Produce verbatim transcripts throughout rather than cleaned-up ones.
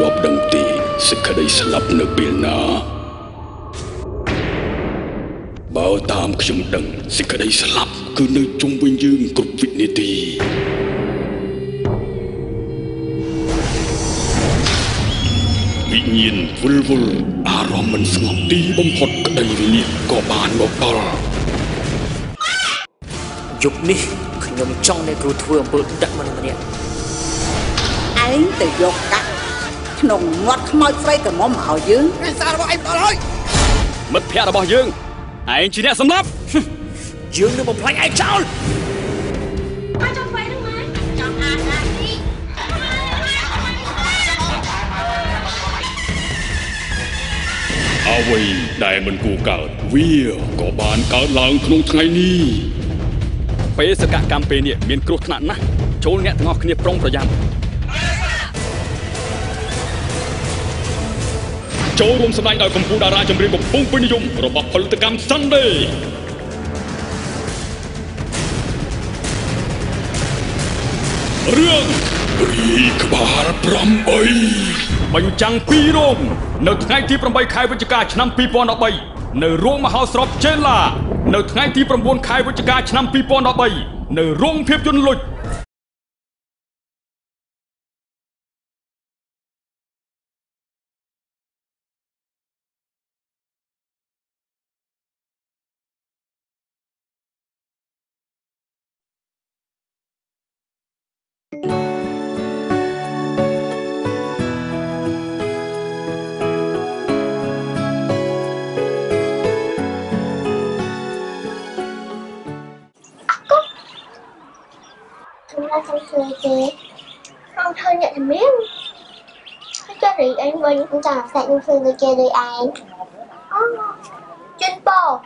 ប់ដឹងទេសេចក្តីស្លាប់នៅពេលណាបើតាមខ្ញុំដឹងសេចក្តីស្លាប់គឺនៅជុំវិញយើងគ្រប់វិនាទីវិញ្ញាណវិលវល់អារម្មណ៍មិនស្ងប់ទីបំផុតក្តីវិនិច្ឆ័យក៏បានមកដល់យប់នេះខ្ញុំចង់ឲ្យគ្រូធ្វើអំពើដាក់មនុស្សម្នាក់ឯងទៅយកកាក់ក្នុងមាត់ខ្មោចស្រីកមុំឲ្យយើងឯសាររបស់ឯងដល់ហើយមិត្តភក្តិរបស់យើងឯងជាអ្នកសម្លាប់យើងនឹងបំផ្លាញឯងចោលអត់ចង់ໄວនឹងម៉ែចង់អានអាននេះអ្វីដែលមិនគួរកើតវាក៏បានកើតឡើងក្នុងថ្ងៃនេះបេសកកម្មពេលនេះមានគ្រោះថ្នាក់ណាស់ចូលអ្នកទាំងអស់គ្នាប្រុងប្រយ័ត្នចូលរួមសម្ដែងដោយកម្ពុជាតារាចម្រៀងកំពុងពេញនិយមរបស់ផលិតកម្ម Sunday រឿងរីក្បាលប្រាំបីបញ្ចាំងពីរោងនៅថ្ងៃទីប្រាំបីខែវិច្ឆិកាឆ្នាំពីរពាន់ដប់បីនៅរោងមហោស្រពជេឡានៅថ្ងៃទីប្រាំបួនខែវិច្ឆិកាឆ្នាំពីរពាន់ដប់បីនៅរោងភាពយន្តលុច không chơi kì không thôi nhận thì biết cái gì anh bên cũng chẳng phải như phương người kia đời anh chuyên bò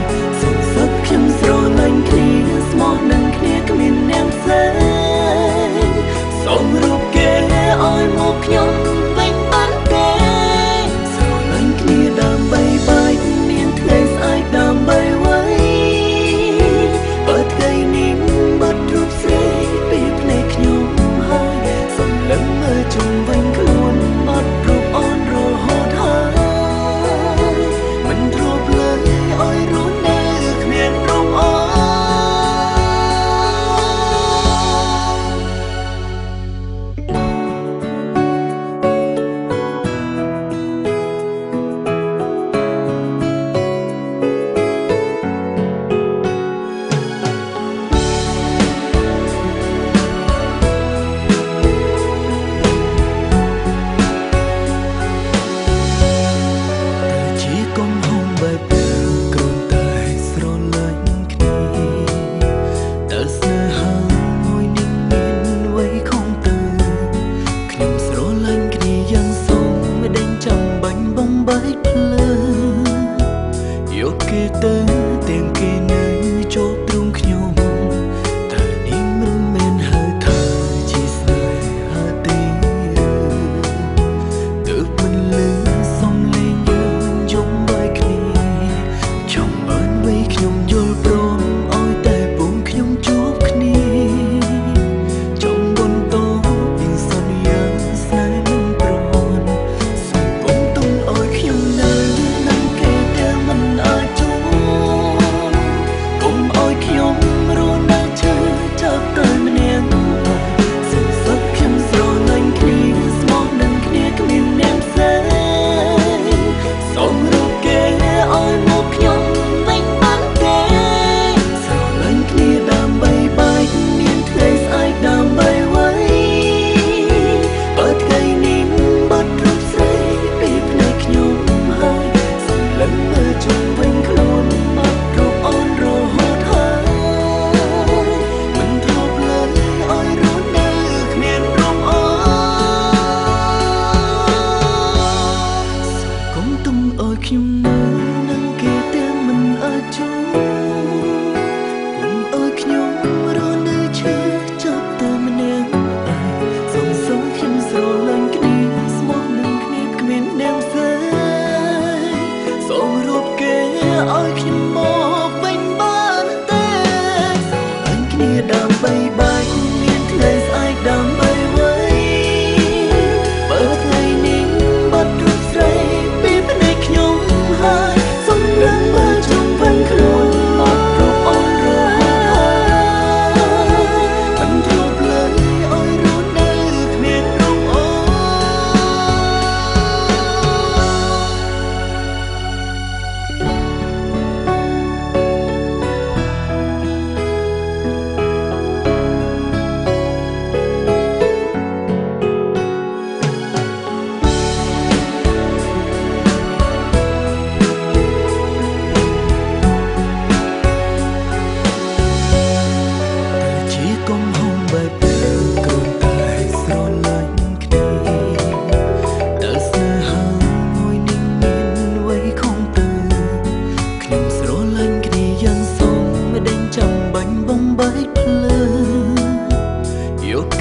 សុខសឹកខ្ញុំស្រឡាញ់គ្នាស្មោះនឹងគ្នាគ្មានអ្នកផ្សេង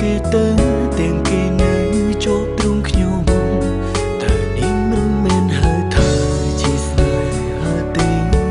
គេទៅទាំងគេនៅជាប់ទ្រង់ខ្ញុំតែនាងមិនមែនហៅเธอជាស្នេហាទេ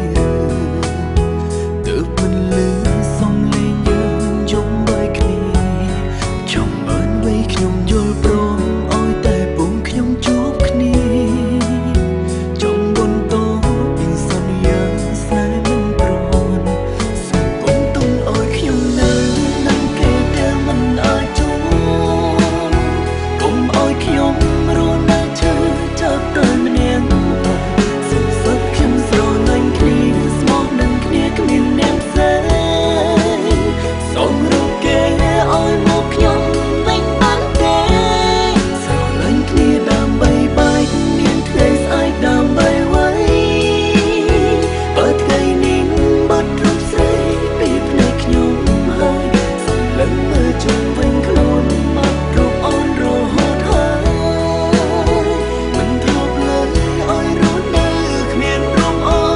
ទើបមិនលឺសំឡេងយើងយំដោយគ្នាចង់បានໄว้ខ្ញុំយល់ព្រមឲ្យតែពងខ្ញុំជួបគ្នាចង់បន្តពីសន្យាស្នេហ៍មិនប្រន់សូមកុំទុំឲ្យខ្ញុំនៅនឹងគេដែលមិនអាចជួបកុំឲ្យខ្ញុំរស់នៅឈឺចាប់តែម្នាក់សុខសុខខ្ញុំស្រឡាញ់គ្នាស្មោះនឹងគ្នាគ្មានអ្នកផ្សេងសូមរកគេឲ្យមកខ្ញុំវិញបានទេស្រឡាញ់គ្នាដើម្បីបែកមានថ្ងៃស្អែកដើម្បីไว้បើថ្ងៃនេះបាត់រូបស្រីពីភ្នែកខ្ញុំហើយសម្លឹងមើលជុំវិញខ្លួនមករូបអូនរហូតហើយមិនធ្លាប់លើឲ្យរស់នៅគ្មានរូបអូ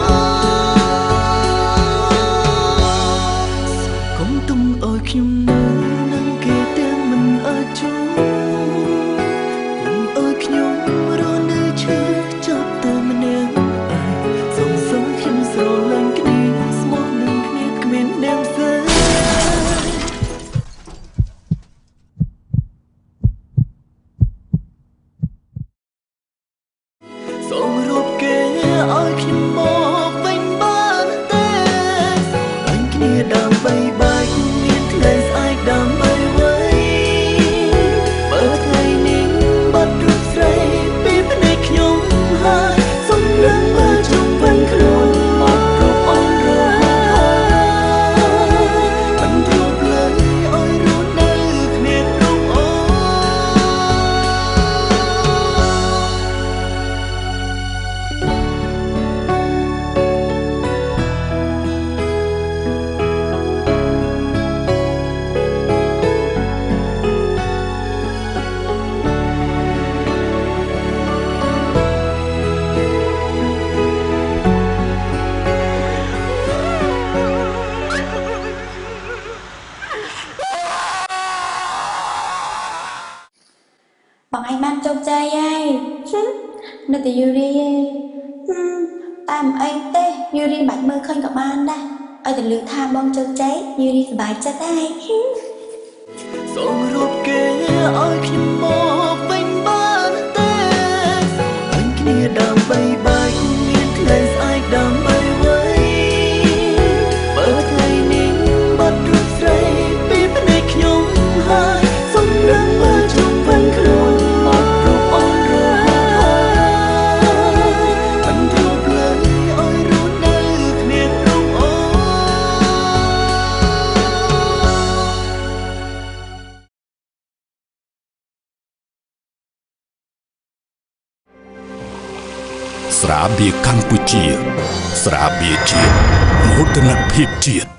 នកុំទុំឲ្យខ្ញុំនៅនឹងគេទាំងមិនអាចជួបកុំឲ្យខ្ញុំរស់នៅឈឺចាប់តែម្នាក់ឯងសូមសូមខ្ញុំស្រឡាញ់គ្នាស្មោះនឹងគ្នាគ្មានអ្នកផ្សេងសូមរកគេឲ្យខ្ញុំមកវិញបានទេស្រឡាញ់គ្នាដើម្បីបែកមានថ្ងៃស្អែកដើម្បីไว้បើថ្ងៃនេះបាត់រូបស្រីពីភ្នែកខ្ញុំហើយសំឡឹងមើលជុំវិញខ្លួនមករូបអូនរហូតហើយមិនធ្លាប់លើឲ្យរស់នៅគ្មានរូបអូនបងឯងបានជោគជ័យហើយនៅតែយូរីឯងតែមិនអីទេយូរីបាច់មើលឃើញក៏បានដែរឲ្យតែលឺថាបងជោគជ័យយូរីសប្បាយចិត្តហើយសូមរកគេឲ្យខ្ញុំមកវិញបានទេស្រឡាញ់គ្នាដើម្បីបែកមានថ្ងៃស្អែកដើម្បីไว้បើថ្ងៃនេះបាត់រូបស្រីពីភ្នែកខ្ញុំហើយសំឡឹងមើលជុំវិញខ្លួនមករូបអូនរហូតហើយមិនធ្លាប់លើឲ្យរស់នៅគ្មានរូបអូនស្រាបៀរកម្ពុជាស្រាបៀរជាតិមោទនភាពជាតិ